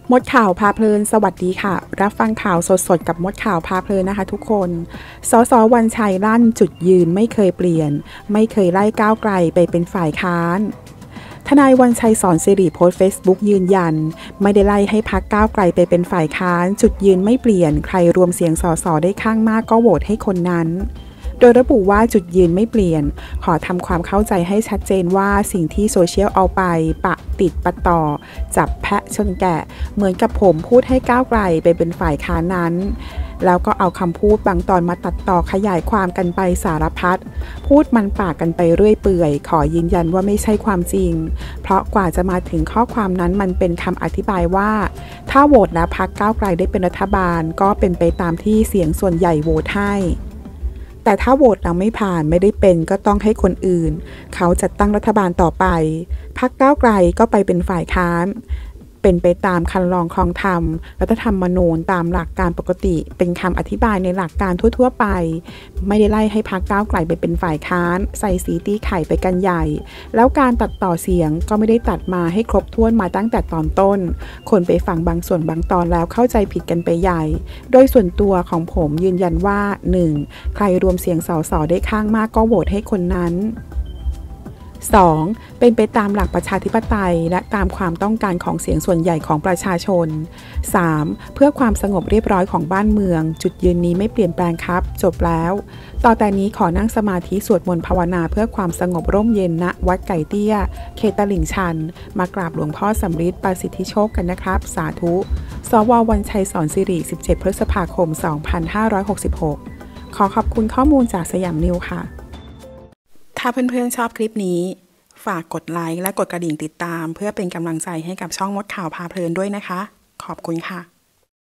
มดข่าวพาเพลินสวัสดีค่ะรับฟังข่าวสดๆกับมดข่าวพาเพลินนะคะทุกคนสส.วันชัยลั่นจุดยืนไม่เคยเปลี่ยนไม่เคยไล่ก้าวไกลไปเป็นฝ่ายค้านทนายวันชัยสอนสิริโพสต์เฟซบุ๊กยืนยันไม่ได้ไล่ให้พรรคก้าวไกลไปเป็นฝ่ายค้านจุดยืนไม่เปลี่ยนใครรวมเสียงสสได้ข้างมากก็โหวตให้คนนั้นโดยระบุว่าจุดยืนไม่เปลี่ยนขอทำความเข้าใจให้ชัดเจนว่าสิ่งที่โซเชียลเอาไปปะติดปะต่อจับแพะชนแกะเหมือนกับผมพูดให้ก้าวไกลไปเป็นฝ่ายค้านนั้นแล้วก็เอาคำพูดบางตอนมาตัดต่อขยายความกันไปสารพัดพูดมันปากกันไปเรื่อยเปื่อยขอยืนยันว่าไม่ใช่ความจริงเพราะกว่าจะมาถึงข้อความนั้นมันเป็นคำอธิบายว่าถ้าโหวตแล้วพรรคก้าวไกลได้เป็นรัฐบาลก็เป็นไปตามที่เสียงส่วนใหญ่โหวตให้แต่ถ้าโหวตเราไม่ผ่านไม่ได้เป็นก็ต้องให้คนอื่นเขาจัดตั้งรัฐบาลต่อไปพรรคก้าวไกลก็ไปเป็นฝ่ายค้านเป็นไปตามคันลองครองธรรมรัฐธรรมนูญตามหลักการปกติเป็นคำอธิบายในหลักการทั่วๆไปไม่ได้ไล่ให้พรรคก้าวไกลไปเป็นฝ่ายค้านใส่สีตีไข่ไปกันใหญ่แล้วการตัดต่อเสียงก็ไม่ได้ตัดมาให้ครบถ้วนมาตั้งแต่ตอนต้นคนไปฟังบางส่วนบางตอนแล้วเข้าใจผิดกันไปใหญ่โดยส่วนตัวของผมยืนยันว่า 1. ใครรวมเสียงสสได้ข้างมากก็โหวตให้คนนั้น2. เป็นไปตามหลักประชาธิปไตยและตามความต้องการของเสียงส่วนใหญ่ของประชาชน 3. เพื่อความสงบเรียบร้อยของบ้านเมืองจุดยืนนี้ไม่เปลี่ยนแปลงครับจบแล้วต่อแต่นี้ขอนั่งสมาธิสวดมนต์ภาวนาเพื่อความสงบร่มเย็นณวัดไก่เตี้ยเขตตลิ่งชันมากราบหลวงพ่อสำริดประสิทธิโชคกันนะครับสาธุสว.วันชัยสอนสิริ17 พฤษภาคม 2566ขอขอบคุณข้อมูลจากสยามนิวค่ะถ้าเพื่อนๆชอบคลิปนี้ฝากกดไลค์และกดกระดิ่งติดตามเพื่อเป็นกำลังใจให้กับช่องมดข่าวพาเพลินด้วยนะคะขอบคุณค่ะ